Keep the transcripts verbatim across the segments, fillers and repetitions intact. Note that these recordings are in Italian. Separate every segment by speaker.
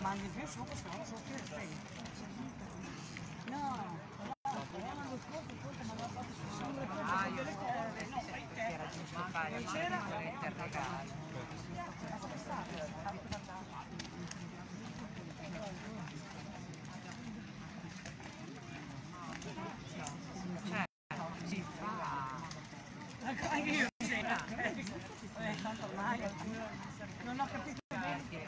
Speaker 1: mandi più su, perché non so più svegli. No, l'anno scorso forse mi aveva fatto sempre
Speaker 2: ah, io no, perché era giusto fare interrogare. Cioè, si fa.
Speaker 1: Anche io eh, tanto ormai non ho capito perché.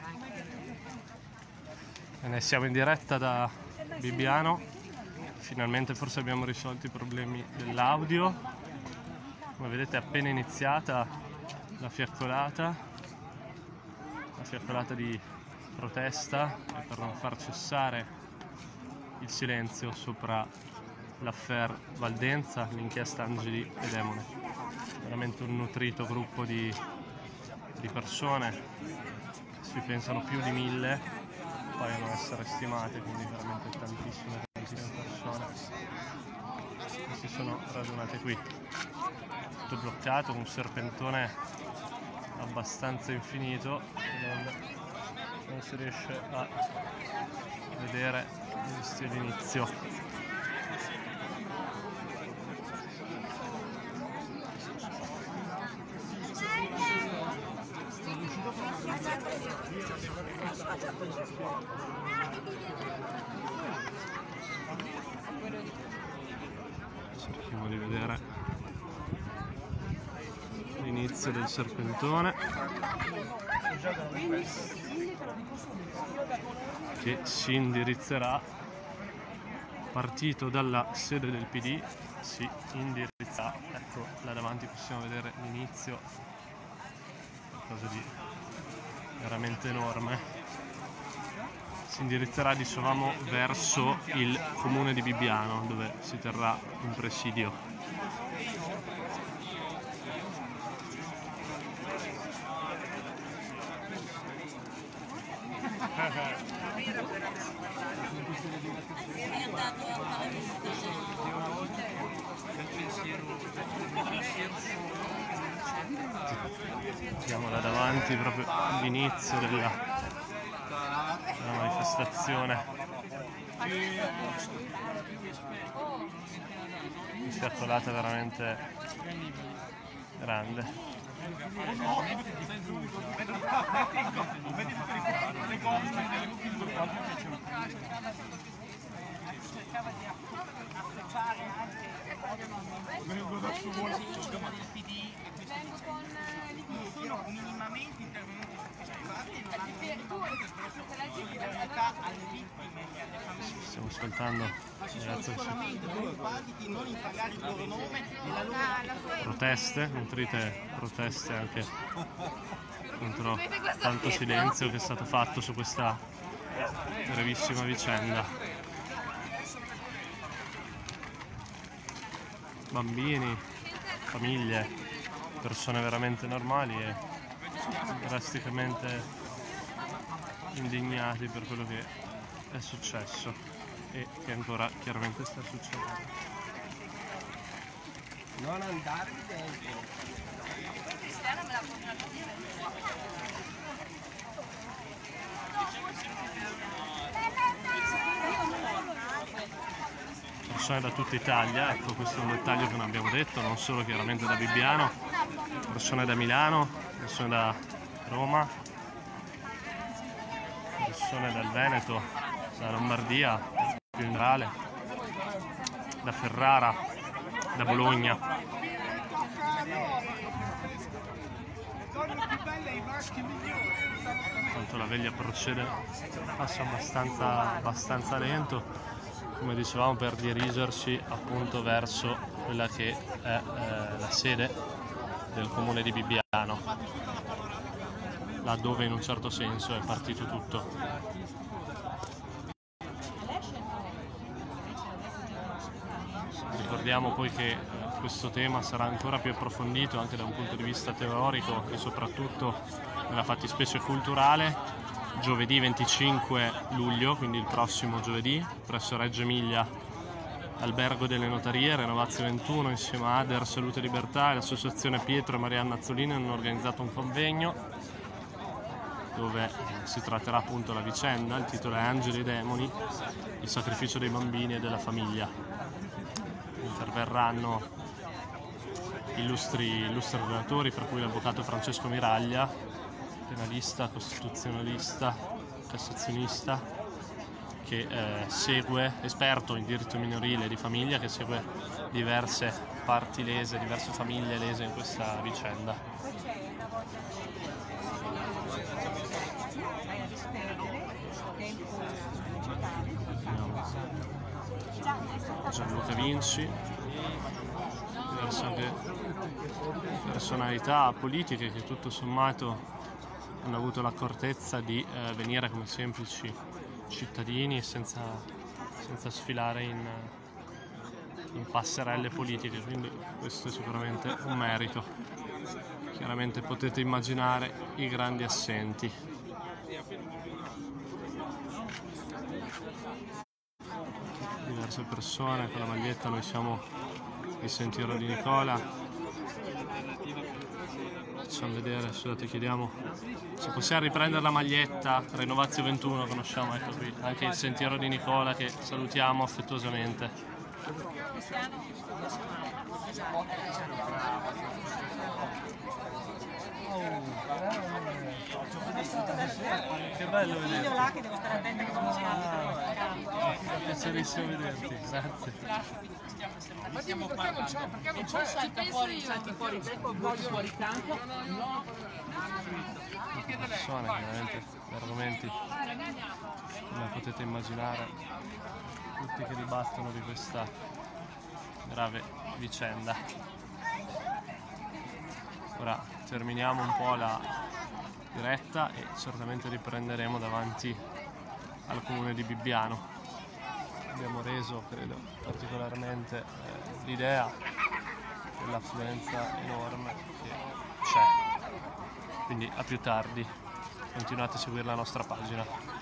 Speaker 3: Ne siamo in diretta da Bibbiano, finalmente forse abbiamo risolto i problemi dell'audio. Come vedete è appena iniziata la fiaccolata, la fiaccolata di protesta per non far cessare il silenzio sopra l'affair Valdenza, l'inchiesta Angeli e Demone. Veramente un nutrito gruppo di, di persone, si pensano più di mille, paiono essere stimate, quindi veramente tantissime, tantissime persone che si sono radunate qui. Tutto bloccato, un serpentone abbastanza infinito, non, non si riesce a vedere visto l'inizio. Cerchiamo di vedere l'inizio del serpentone che si indirizzerà, partito dalla sede del P D, si indirizza, ecco là davanti possiamo vedere l'inizio, qualcosa di veramente enorme. Si indirizzerà, dicevamo, verso il comune di Bibbiano, dove si terrà un presidio. Siamo là davanti proprio all'inizio della la manifestazione, una fiaccolata veramente grande.
Speaker 1: Cercava di applicare anche vengo da su del P D vengo con non sono minimamente intervenuti su questi fatti e non hanno minimamente espresso solidarietà alle vittime e alle famiglie.
Speaker 3: Stiamo ascoltando
Speaker 1: ma si sono sicuramente preoccupati di non impagare il loro nome e la loro
Speaker 3: proteste, nutrite proteste anche contro tanto silenzio che è stato fatto su questa brevissima vicenda. Bambini, famiglie, persone veramente normali e drasticamente indignati per quello che è successo e che ancora chiaramente sta succedendo.
Speaker 4: Non andare dentro.
Speaker 1: Cristiana me la potrà dire.
Speaker 3: Persone da tutta Italia, ecco questo è un dettaglio che non abbiamo detto, non solo chiaramente da Bibbiano, persone da Milano, persone da Roma, persone dal Veneto, da Lombardia, più in generale, da Ferrara, da Bologna. Quanto la veglia procede, passa abbastanza, abbastanza lento, come dicevamo, per dirigersi appunto verso quella che è eh, la sede del comune di Bibbiano, laddove in un certo senso è partito tutto. Ricordiamo poi che eh, questo tema sarà ancora più approfondito anche da un punto di vista teorico e soprattutto nella fattispecie culturale giovedì venticinque luglio, quindi il prossimo giovedì, presso Reggio Emilia, Albergo delle Notarie, Renovazio ventuno, insieme a Ader, Salute e Libertà e l'associazione Pietro e Marianna Azzolini hanno organizzato un convegno dove eh, si tratterà appunto la vicenda. Il titolo è Angeli e demoni, il sacrificio dei bambini e della famiglia. Interverranno illustri, illustri relatori, fra cui l'avvocato Francesco Miraglia, penalista, costituzionalista, cassazionista, che eh, segue, esperto in diritto minorile e di famiglia, che segue diverse parti lese, diverse famiglie lese in questa vicenda. Gianluca Vinci, diverse anche personalità politiche che tutto sommato hanno avuto l'accortezza di eh, venire come semplici cittadini senza, senza sfilare in, in passerelle politiche, quindi questo è sicuramente un merito. Chiaramente potete immaginare i grandi assenti. Diverse persone con la maglietta, noi siamo il Sentiero di Nicola. Facciamo vedere, scusate, chiediamo se possiamo riprendere la maglietta. Renovazio ventuno, conosciamo, ecco qui anche il Sentiero di Nicola, che salutiamo affettuosamente. Che bello vedere.
Speaker 2: Là che devo stare attenta che non c'è.
Speaker 3: È piacerissimo vederti, grazie.
Speaker 1: Stiamo parlando. Perché non c'è? Salta fuori, salti fuori, voglio fuori campo. No.
Speaker 3: Persone, chiaramente, gli argomenti, come potete immaginare, tutti che dibattono di questa grave vicenda. Ora terminiamo un po' la diretta e certamente riprenderemo davanti al comune di Bibbiano. Abbiamo reso, credo, particolarmente eh, l'idea dell'affluenza enorme che c'è. Quindi a più tardi, continuate a seguire la nostra pagina.